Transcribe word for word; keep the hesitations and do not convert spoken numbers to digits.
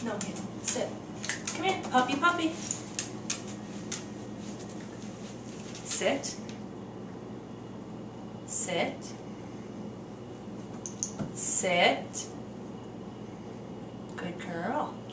No, Hannah. Sit. Come here. Puppy, puppy. Sit. Sit. Sit. Good girl.